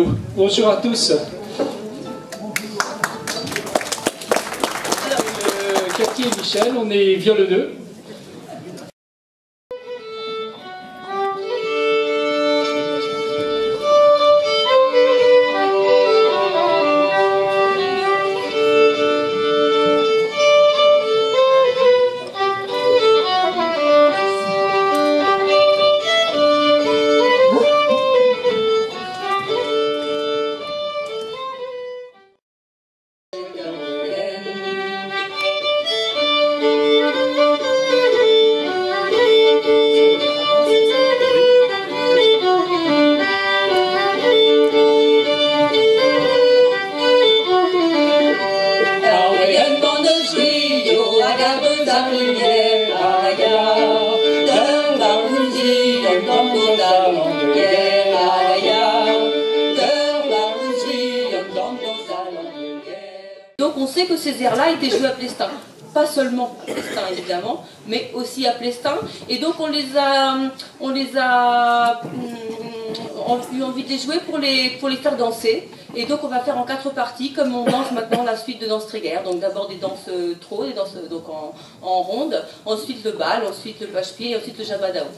nous. Bonjour à tous. Alors, Cathy et Michel, on est violoneux. Donc on sait que ces airs-là étaient joués à Plestin. Pas seulement à Plestin évidemment, mais aussi à Plestin. Et donc on eu envie de les jouer pour les faire danser. Et donc on va faire en 4 parties, comme on danse maintenant la suite de danse Tréguer. Donc d'abord des danses trot, des danses donc en ronde, ensuite le bal, ensuite le pache-pied et ensuite le jabadao.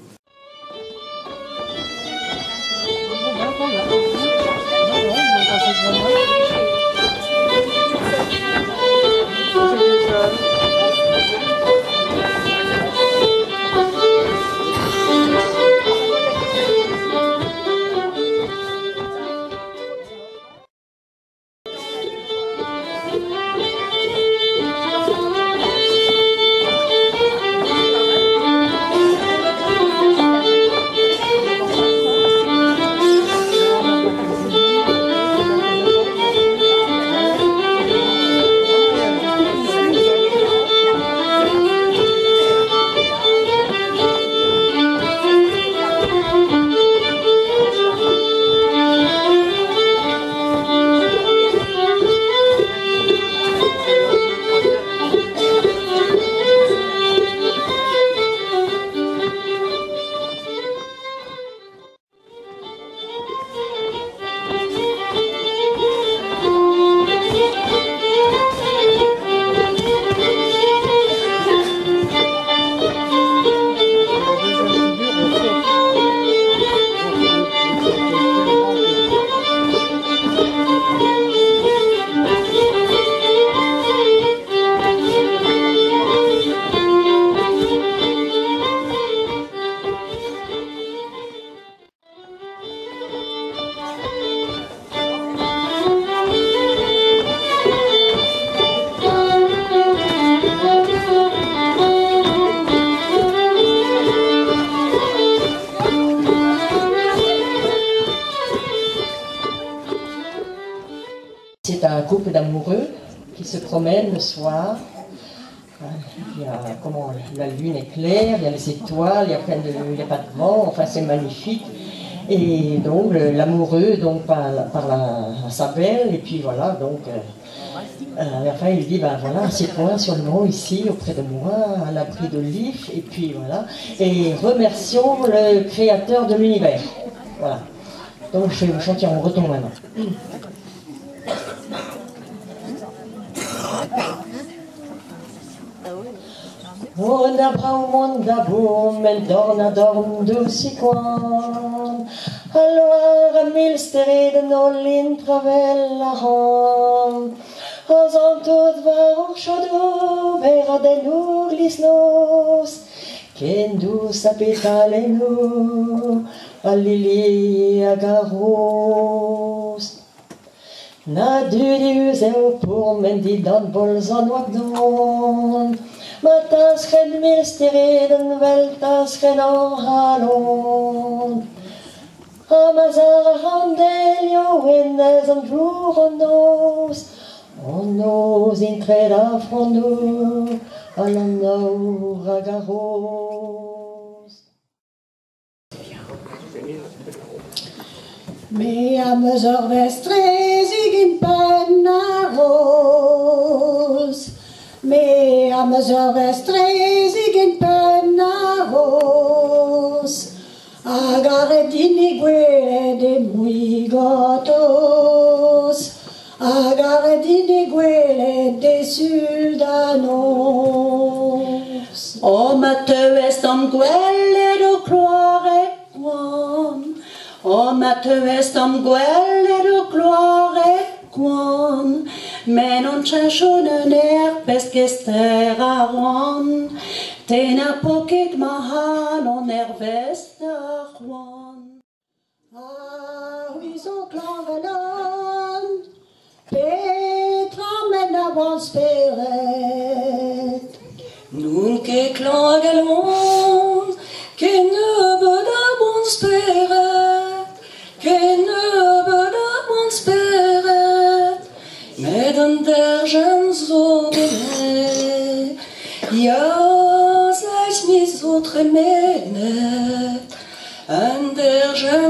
C'est un couple d'amoureux qui se promène le soir. Il y a, la lune est claire, il y a les étoiles, il n'y a pas de vent, enfin c'est magnifique. Et donc l'amoureux parle à sa belle, et puis voilà, donc à la fin il dit, ben voilà, assieds-toi seulement ici auprès de moi, à l'abri de l'if, et puis voilà. Et remercions le créateur de l'univers. Voilà. Donc je vais vous chanter en breton maintenant. Onda brau monda boom, el dorna dorm dulciquan. Allora mil stereden olin travella hom. Ozon tot var chodo, vera den urlis nos. Ken du sapetalenu, alili agaros. Na dudius eo pour mendi dan bolzon wagdon. Matas gen milstereden, veltas gen halon. Amazar handelio, enes an jour on nos intreda frondu, alano ragaros. Me amazor vestrezig in pennaros. Me amazor vestrezig in pennaros. Agaredini guele de muigotos, agaredini guele de suldanos. O Mateu est am gwelle do cloare quan, o Mateu est am gwelle do cloare quan, men non c'è shonen peskester a Rouen, tena poket mahan on vest a Rouen. Ah, oui, so klaveland, Petra men avant speret. Nun che klagelon, che nøbe da bon speret, che nøbe da bon speret, med den der gensogene, ja, seid mi so tremenet, an der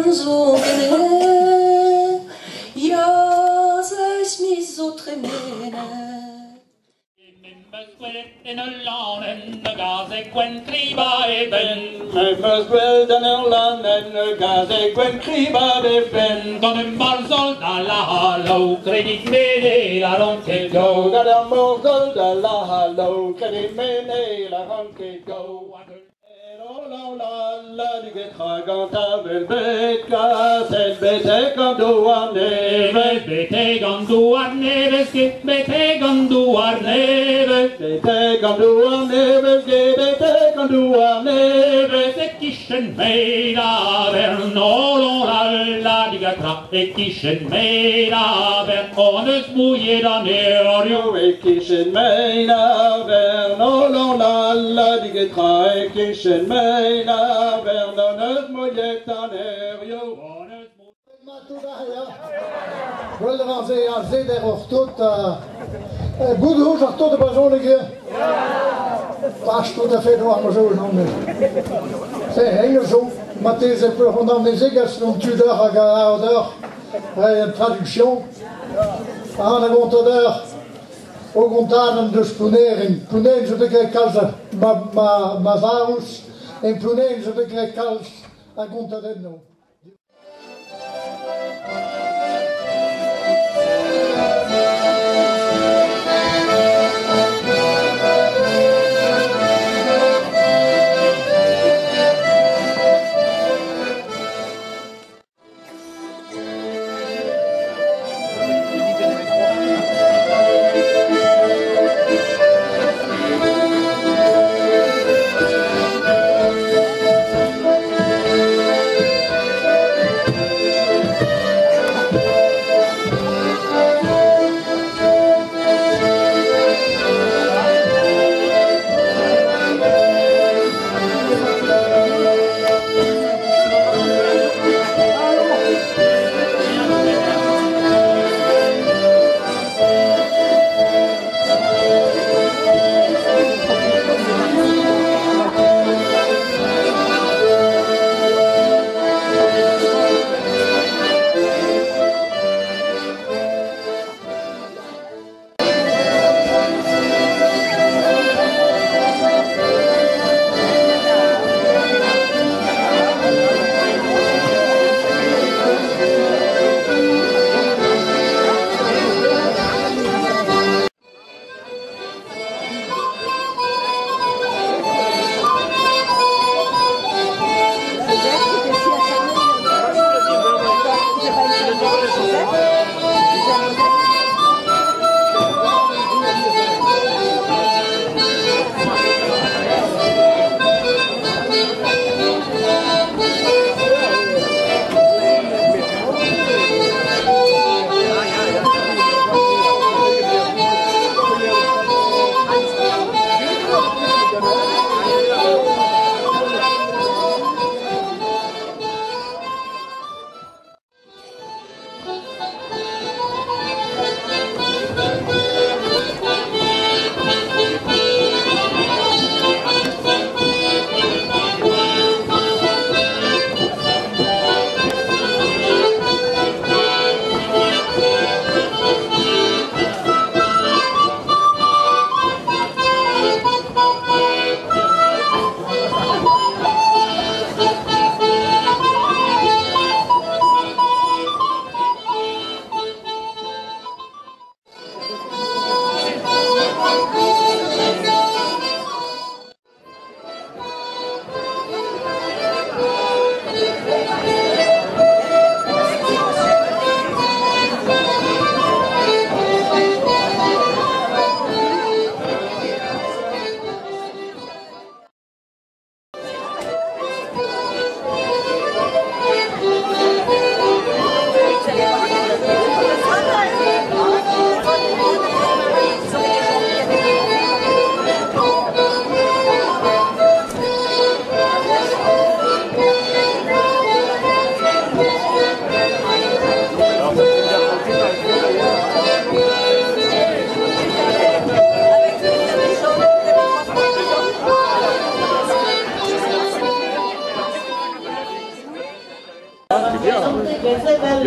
gensogene, ja, seid mi so tremenet. In a lawn and the Gaza Gwen Kriba even. Members dwelled in a land and the Gaza Gwen Kriba even. Con un barzol dalla hallo, credit me la ronche Go go. that a mogul da la hallo, can it mean la honky go? La di get haganta vel betka, sed bete ganduar neve, Bete ganduar neves, bete ganduar neves. bete ganduar neve, bete ganduar neve. Se kischen meida vern, olon alla di gatra, e kischen meida vern, ones mouillé dan erio. Kishin meina verno lon alla di getra kishin meina verno neuf moljetan erio. Wel dan ze ja ze der of tot goed hoe zag tot de persoonlijke pas tot de verder maar zo noemen. Ze hangen zo maar het is van dan de zeggers om Tudor à Gardeur une traduction aan de contadeur o contaram dos puneren zo de casa ma varus en puneren zo de kals a contadeno.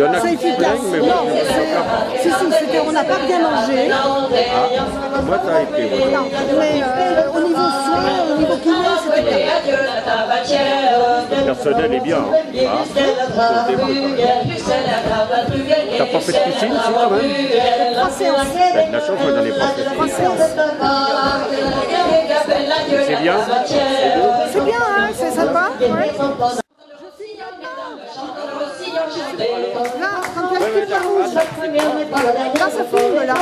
C'est efficace. Non, si, on n'a pas bien mangé. Ah, moi ça a été. Non, mais au niveau soin, au niveau kiné, c'était bien. Le personnel est bien. Hein. T'as pas fait de piscine, si, quand même? 3 séances. T'as de la chance, moi j'en ai pas fait. 3 séances. C'est bien? C'est bien, hein, c'est sympa. Ouais. Là, quand il y a le film rouge, là ça filme, là.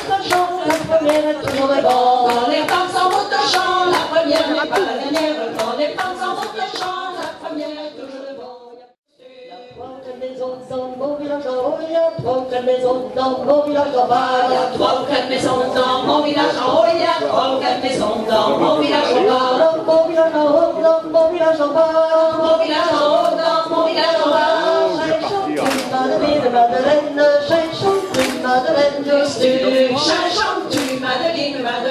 Il y a 3 ou 4 maisons dans mon village en bas. Il y a 3 ou 4 maisons dans mon village en haut. Il y a 3 ou 4 maisons dans mon village en bas. Dans mon village en haut, dans mon village en bas. Dans mon village en haut, dans mon village en bas. J'ai chanté Madeleine, Madeleine. J'ai chanté Madeleine. J'ai chanté Madeleine, Madeleine.